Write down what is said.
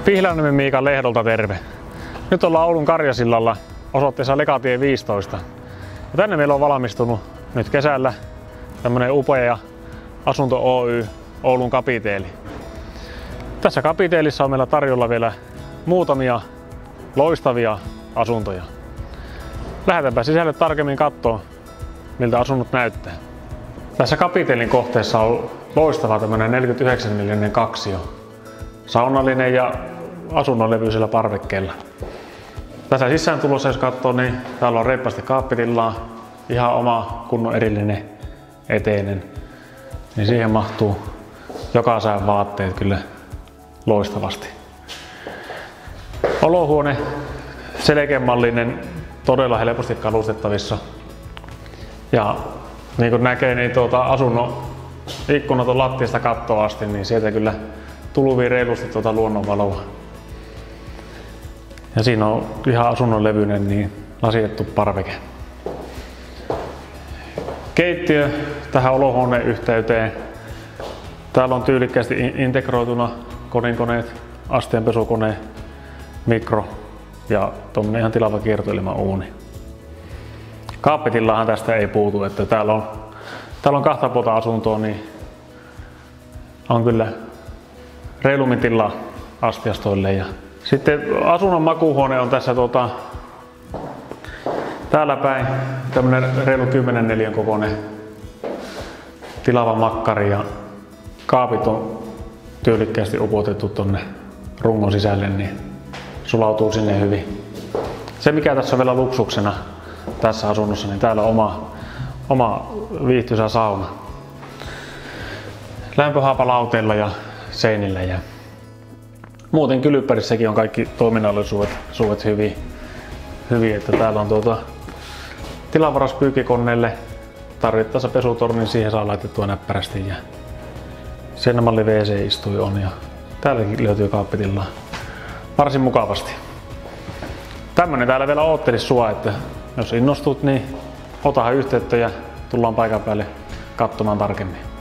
Pihlajaniemen Miika Lehdolta terve. Nyt ollaan Oulun Karjasillalla osoitteessa Lekatie 15. Ja tänne meillä on valmistunut nyt kesällä tämmönen upea asunto Oy Oulun kapiteeli. Tässä kapiteelissa on meillä tarjolla vielä muutamia loistavia asuntoja. Lähdetäänpä sisälle tarkemmin katsoa, miltä asunnot näyttää. Tässä kapiteelin kohteessa on loistava tämmönen 49 neliöinen kaksio. Saunallinen ja asunnonlevyisellä parvekkeella. Tässä sisään tulossa, jos katsoo, niin täällä on reippaasti kaappitilaa, ihan oma kunnon erillinen eteinen. Niin siihen mahtuu joka sään vaatteet kyllä loistavasti. Olohuone selkeämallinen, todella helposti kalustettavissa. Ja niin kuin näkee, niin asunnon ikkunat on lattiasta kattoon asti, niin sieltä kyllä tulvii reilusti luonnonvaloa. Ja siinä on ihan asunnon levyinen niin lasitettu parveke. Keittiö tähän olohuoneen yhteyteen. Täällä on tyylikkäästi integroituna kodinkoneet, astianpesukone, mikro ja tuommoinen ihan tilava kiertoilmauuni. Kaappitillahan tästä ei puutu, että täällä on kahta puolta asuntoa, niin on kyllä reilummin tilaa astiastoille. Ja sitten asunnon makuuhuone on tässä täällä päin tämmönen reilu 10 neliön kokoinen tilava makkari ja kaapit on tyylikkäästi upotettu tonne rungon sisälle, niin sulautuu sinne hyvin. Se mikä tässä on vielä luksuksena tässä asunnossa, niin täällä on oma viihtyisä sauna. Lämpöhaapalauteilla ja seinillä. Ja muuten kylppärissäkin on kaikki toiminnallisuudet hyvin, että täällä on tilavaras pyykkikoneelle, tarvittaessa pesutornin siihen saa laitettua näppärästi ja Seinämalli WC-istui on ja täälläkin löytyy kaappitilaa varsin mukavasti. Tämmönen täällä vielä oottelis sua, että jos innostut, niin otahan yhteyttä ja tullaan paikan päälle katsomaan tarkemmin.